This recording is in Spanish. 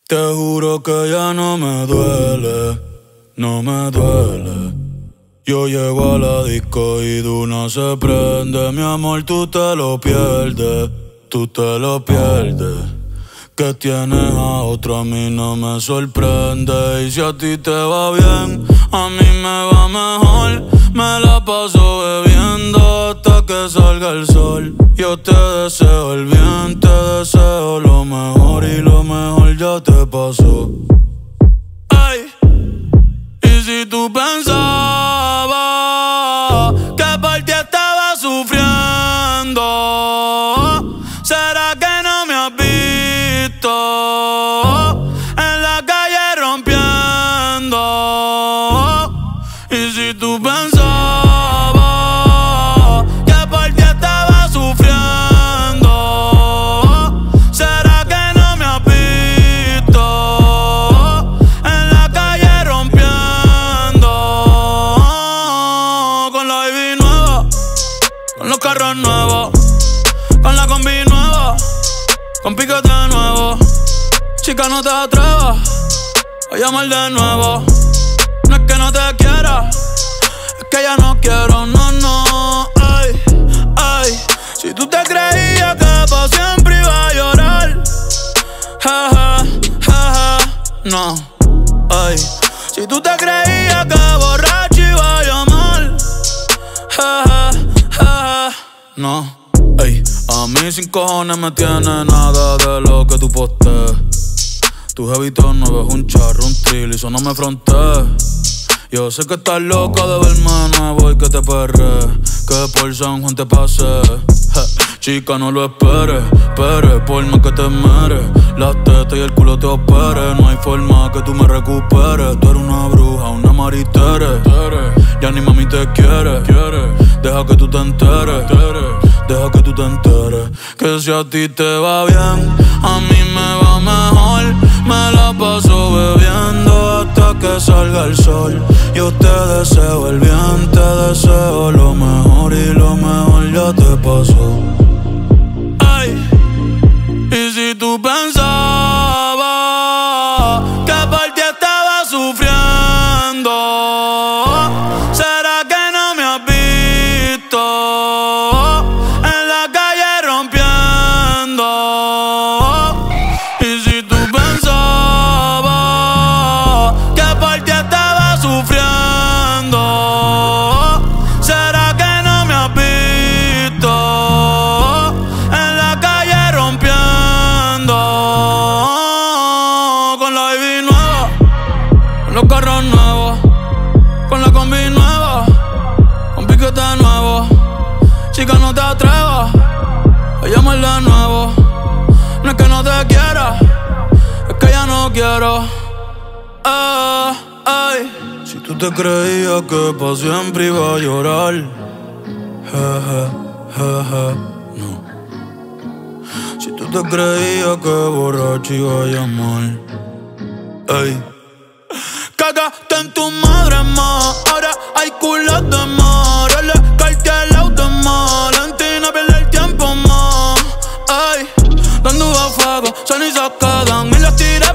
Te juro que ya no me duele, no me duele. Yo llego a la disco y Duna se prende. Mi amor, tú te lo pierdes, tú te lo pierdes. Que tienes a otro a mí no me sorprende. Y si a ti te va bien, a mí me va mejor. Me la paso bebiendo hasta que salga el sol. Yo te deseo el bien, te deseo lo mejor. Y lo mejor ya te pasó. Ay, y si tú pensabas que por ti estaba sufriendo, ¿será que no me has visto en la calle rompiendo? Y si tú pensabas que por ti estaba sufriendo, ¿será que no me has visto en la calle rompiendo? Con la baby nueva, con los carros nuevos, con la combi nueva, con piquete nuevo. Chica, no te atrevas a llamar de nuevo. No es que no te quiera, es que ya no quiero, no, no. Ay, ay, si tú te creías que para siempre iba a llorar, jeje, jeje, no. Ay, si tú te creías que borracho iba a llamar, jeje, jeje, no. Ey, a mí sin cojones me tiene nada de lo que tú postees. Tu jevito no ves un charro, un trill y eso no me frontees. Yo sé que estás loca de verme de nuevo y que te perre, que por San Juan te pase. Chica, no lo esperes, por más que te meres. Las tetas y el culo te opere. No hay forma que tú me recuperes. Tú eres una bruja, una maritere. Ya ni mami te quiere. Deja que tú te enteres. Deja que tú te enteres. Que si a ti te va bien, a mí me va mejor. Me la paso bebiendo hasta que salga el sol. Yo te deseo el bien, te deseo lo mejor. Y lo mejor ya te pasó. Ay, y si tú pensabas que por ti estaba sufriendo, ¿será que no me has visto en la calle rompiendo? Y si tú pensabas que por ti estaba sufriendo, ¿será que no me has visto en la calle rompiendo? Con la baby nueva, con los carros nuevos, con la combi nueva, con piquete nuevo. Chica, no te atrevas a llamar de nuevo. No es que no te quiera, es que ya no quiero. Ay, si tú te creías que para siempre iba a llorar, jeje, jeje, no. Si tú te creías que borracho iba a llamar, ey. Cagaste en tu madre, ma. Ahora hay culos de mar. Le carté el auto, ma. Valentina pierde el tiempo, ma. Ay, dando a fuego, son y se quedan. Y las tiré